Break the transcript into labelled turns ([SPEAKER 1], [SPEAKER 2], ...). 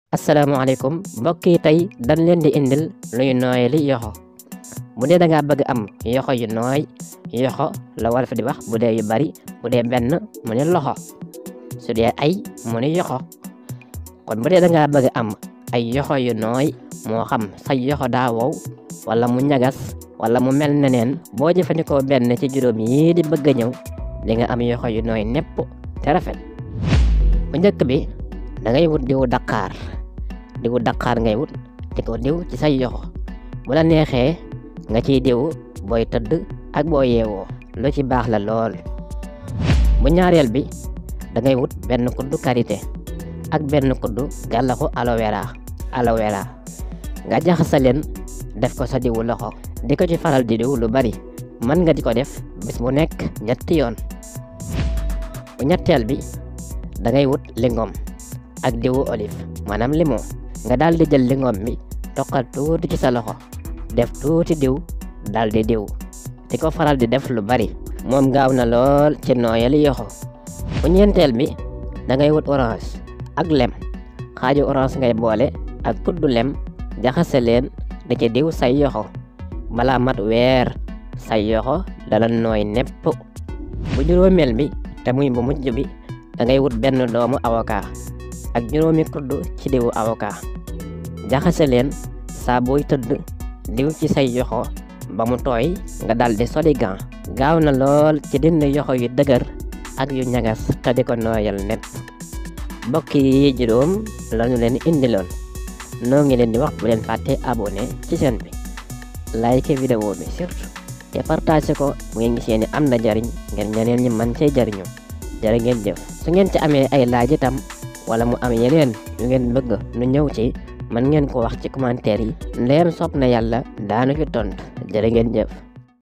[SPEAKER 1] asalaamaaleykum mbokk yi tey dañ leen di indil luy nooyali yoxo bu dee da ngaa bëgg am yoxo yu nooy yoxo la wolof di wax bu dee yu bari bu dee benn mu ne loxo su dee ay mu ne yoxo kon bu dee da ngaa bëgg am ay yoxo yu nooy moo xam sa yoxo daa wow wala mu ñagas wala mu mel neneen boo jëfandikoo benn ci juróom yii di bëgg a ñëw di nga am yoxo yu nooy nepp te rafet. bu njëkk bi da ngay wut diwu Dakar ngay wut di ko diw ci say yoxo bu la neexee nga ciy diw booy tëdd ak boo yeewoo lu ci baax la lool. bu ñaareel bi da ngay wut benn kuddu karité ak benn kuddu gàllaxu aloe vera nga jaxasa leen def ko sa diwu loxo di ko ci faral di diw lu bari mën nga di ko def bis bu nekk 3 yoon. bu ñetteel bi da ngay wut lingom ak diwu olive maanaam limon nga daal di jël lingom bi toqal tuuti ci sa loxo def tuuti diw daal di diw di ko faral di def lu bari moom gaaw na lool ci nooyali yoxo. bu ñeenteel bi da ngay wut orange ak lem xaaju orange ngay boole ak kuddu lem jaxase leen di ci diw say yoxo balaa mat weer say yoxo dana nooy nepp. bu juróomeel bi te muy bu mujj bi da ngay wut benn doomu avocat ak juróomi kuddu ci diwu avocat jaxase leen saa booy tëdd diw ci say yoxo ba mu tooy nga dal di soli gant gaaw na lool ci dindi yoxo yu dëgër ak yu ñagas te di ko nooyal nepp. mbokk yi juróom lañu leen indiloon noo ngi leen di wax bu leen fàtte abonné ci chaîne bi like vidéo bi surtout te partage ko bu ngeen gisee ni am na jariñ ngeen ñeneen ñi man cee jariñu jërë ngeen jëf. su ngeen ci amee ay laaj itam wala mu am yeneen yu ngeen bëgg nu ñëw ci mën ngeen ko wax ci commentaire yi ndeem soob na yàlla daanu ci tontu jërë ngeen jëf.